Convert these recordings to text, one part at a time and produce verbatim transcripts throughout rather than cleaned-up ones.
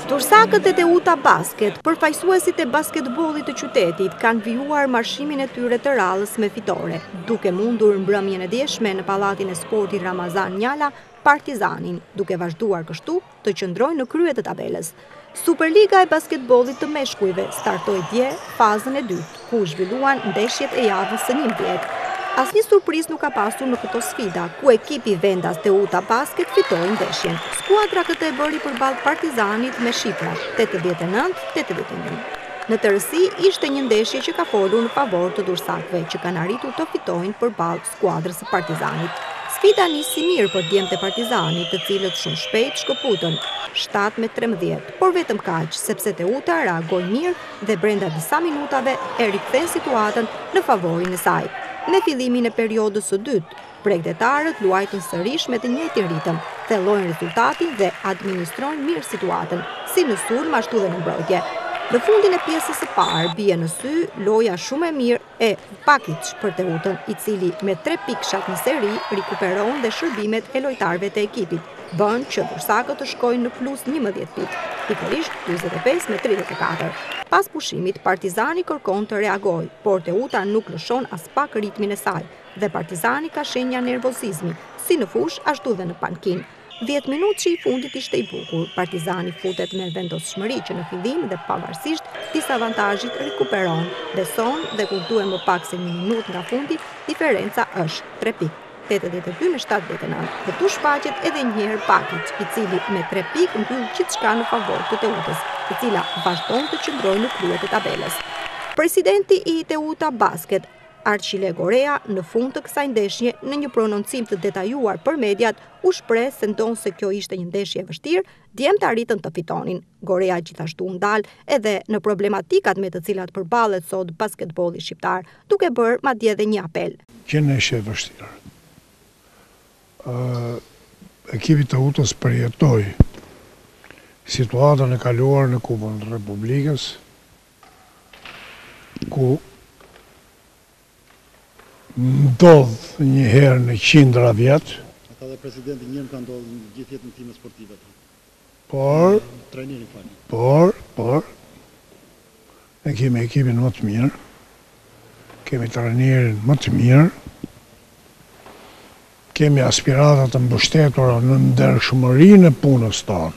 Tursakët e Teuta Basket, përfaqësuesit e basketbollit të qytetit, kanë vijuar marshimin e tyre të rallës me fitore, duke mundur mbrëmjen e djeshme në pallatin e sportit Ramazan Njala Partizanin, duke vazhduar kështu të qëndrojnë në krye të tabelës. Superliga e basketbollit të meshkujve startoi dje fazën e dytë, ku u zhvilluan ndeshjet e javës së njëmbëdhjetë. Asnjë surprizë nuk ka pasur në këto sfida, ku ekipi vendas Teuta Basket fitoi ndeshjen. Skuadra këtë e bëri përballë Partizanit me shifra tetëdhjetë e nëntë tetëdhjetë e një. Në tërësi ishte një ndeshje që ka folur në favor të dursakëve, që kanë arritur të fitojnë përballë skuadrës së Partizanit. Sfida nisi mirë për djemtë e Partizanit, të cilët shumë shpejt shkëputën shtatë me trembëdhjetë, por vetëm kaq, sepse Teuta reagoi mirë dhe brenda disa minutave e rikthen situatën në favorin e saj. Në fillimin e periodës së dytë, bregdetarët luajtën sërish me të njëjtin ritëm, thellojnë rezultatin dhe administrojnë mirë situatën, si në sulm ashtu dhe në mbrojtje. Në fundin e pjesës së parë bie në sy loja shumë e mirë e Pakic për Teutën, i cili me tre pikshat në seri rikuperon dhe shërbimet e lojtarëve të ekipit, bën që dursakët të shkojnë në plus njëmbëdhjetë pikë, pikërisht njëzet e pesë me tridhjetë e katër. Pas pushimit, Partizani kërkon të reagoj, por Teuta nuk lëshon as pak ritmin e saj, dhe Partizani ka shenja nervozizmi, si në fush ashtu dhe në pankin. dhjetë minutë që i fundit ishte i bukur, Partizani futet me vendosshmëri që në fillim dhe pavarësisht disavantazhit rikuperon, beson dhe kur duhet më pak se një minutë nga fundi, diferenca është tre pikë. tetëdhjetë e dy me shtatëdhjetë e nëntë. Këtu shfaqet edhe një herë Pakic, i cili me tre pikë mbyll gjithçka në favor të Teutës, e cila vazhdon të qëndrojë në krye të tabelës. Presidenti i Teuta Basket, Arçile Gorea, në fund të kësaj ndeshje, në një prononcim të detajuar për mediat, u shpreh se ndonse kjo ishte një ndeshje e vështirë, djemtë arritën të fitonin. Gorea gjithashtu u ndal edhe në problematikat me të cilat përballet sot basketbolli shqiptar, duke bërë madje edhe një apel. Që ndeshje e vështirë. Uh, ekipi Teutës përjetoi situatën e kaluar në Kupën e Republikës, ku ndodh një herë në qindra vjet. Ata dhe presidenti njërë ka ndodhë në gjithë jetën time sportive. Por, Trajneri fali. por, por, ne kemi ekipin më të mirë, kemi trajnerin më të mirë, kemi aspiratat të mbështetura në ndershmërinë e punës tonë.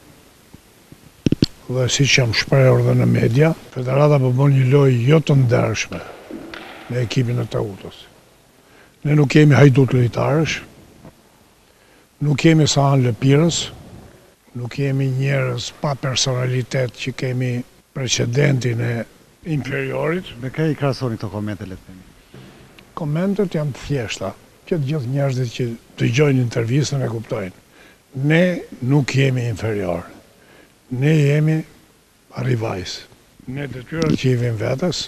Dhe si që jam shprehur dhe në media, Federata po bën një lojë jo të ndershme me ekipin e Teutës. Ne nuk kemi hajdut lojtarësh, nuk kemi Sahan Lëpirës, nuk kemi njerëz pa personalitet që kemi precedentin e inferiorit. Me ka i krasoni këto komente, le të themi? Komentet janë të thjeshta, që të gjithë njerëzit që dëgjojnë intervistën e kuptojnë. Ne nuk jemi inferior, ne jemi rivajs. Ne detyrat që i vim vetës,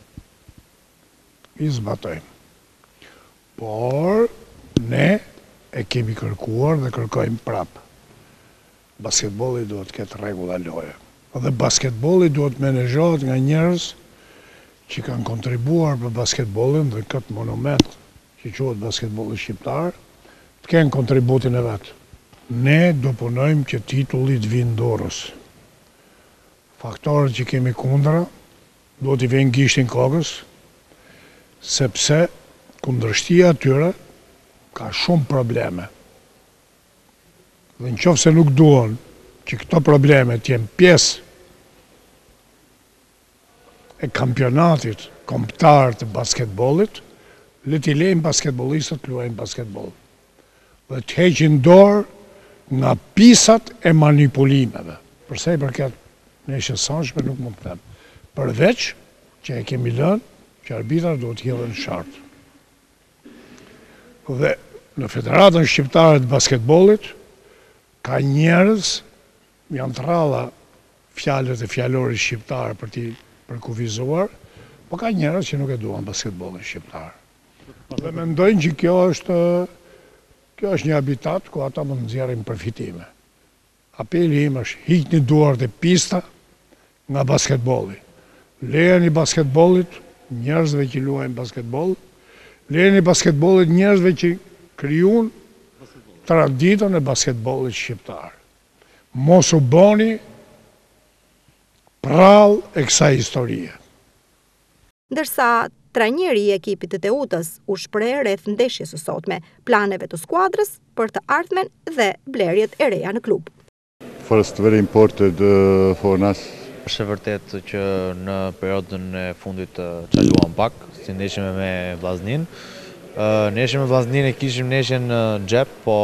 i zbatojmë. Por, ne e kemi kërkuar dhe kërkojmë prapë. Basketbolli duhet këtë rregulla loje. Dhe basketbolli duhet menaxhohet nga njerëz që kanë kontribuar për basketbollin dhe këtë monument që quhet basketbolli shqiptar, të kenë kontributin e vetë. Ne do punojmë që titulli të vinë dorës. Faktorët që kemi kundra, do t'i vjen gishtin kokës, sepse kundërshtia atyre ka shumë probleme. Dhe në qoftë se nuk duan që këto probleme t'jenë pjesë e kampionatit kombëtar të basketbollit, le t'i lejmë basketbollistët të luajnë basketboll. Dhe të heqin dorë nga pisat e manipulimeve. Përsa i përket ndeshjes së sonshme nuk mund të them. Përveç që e kemi lënë që arbitrat duhet të hidhen shartë. Dhe në Federatën Shqiptare të Basketbollit ka njerëz, janë të rralla fjalët e fjalorit shqiptar për t'i përkufizuar, po ka njerëz që nuk e duan basketbollin shqiptar. Dhe mendojnë që kjo është kjo është një habitat ku ata mund të nxjerrin përfitime. Apeli im është hiqni duart e pista nga basketbolli. Lejeni basketbollit njerëzve që luajnë basketboll, lejeni basketbollit njerëzve që krijojnë traditën e basketbollit shqiptar. Mos u boni prall e kësaj historie. Ndërsa trajneri i ekipit të Teutës u shpreh rreth ndeshjes së sotme, planeve të skuadrës për të ardhmen dhe blerjet e reja në klub. First, very important uh, for us. Është e vërtetë që në periudhën e fundit të çaluam pak, si ndeshjem me Vllaznin. Uh, ndeshjem me Vllaznin e kishim ndeshjen në xhep, po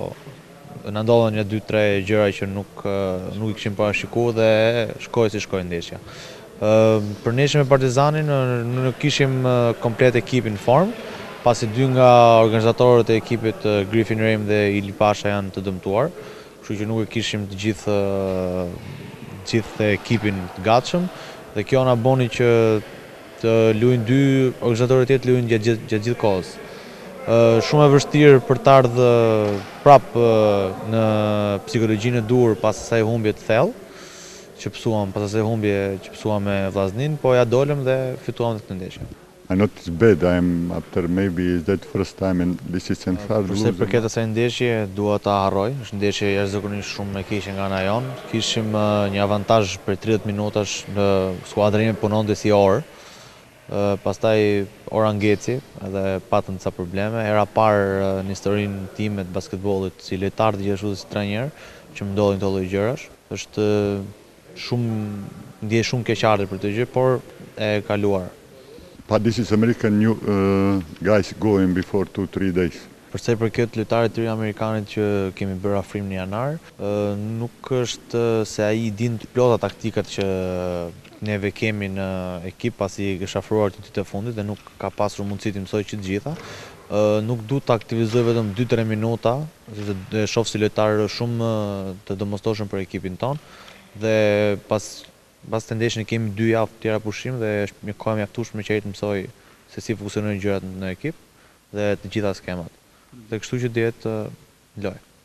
na ndodhen një dy tre gjëra që nuk nuk i kishim parashikuar dhe shkoi si shkoi ndeshja. Uh, për ndeshjen me Partizanin nuk kishim uh, komplet ekipin në formë, pasi dy nga organizatorët e ekipit uh, Griffin Rem dhe Ili Pasha janë të dëmtuar, kështu që nuk e kishim të gjithë uh, gjithë ekipin të gatshëm dhe kjo na boni që të luajnë dy organizatorët tjetër luajnë gjatë gjatë gjithë kohës. Uh, shumë e vështirë për të ardhur prap uh, në psikologjinë e dur pas asaj humbje të thellë që pësuam, pas asaj humbje që pësuam me Vllaznin, po ja dolëm dhe fituam këtë ndeshje. I know it's bad. I'm after maybe that first time and this is an hard losing. Përse përket asaj ndeshje, dua ta harroj. Është ndeshje jashtëzakonisht shumë e keqe nga ana jon. Kishim uh, një avantazh për tridhjetë minutash në skuadra ime punonte si orë. Uh, pastaj ora ngeci edhe patëm ca probleme. Era parë uh, në historinë time të basketbollit si lojtar dhe gjithashtu si trajner që më ndodhin këto lloj gjërash. Është uh, shumë ndjej shumë keqardhje për këtë gjë, por e kaluar. But this is American new uh, guys going before two three days. Përsa i përket lojtarit të ri amerikanit që kemi bërë afrim në janar, nuk është se ai din të plota taktikat që neve kemi në ekip pasi është afruar të ditët e fundit dhe nuk ka pasur mundësi të mësoj që të gjitha. Nuk du të aktivizoj vetëm dy tre minuta, dhe shoh si lojtar shumë të domosdoshëm për ekipin ton dhe pas Pas të ndeshjen kemi dy javë të tjera pushim dhe është një kohë mjaftueshme që ai të mësoj se si funksionojnë gjërat në ekip dhe të gjitha skemat. Dhe kështu që dihet lojë.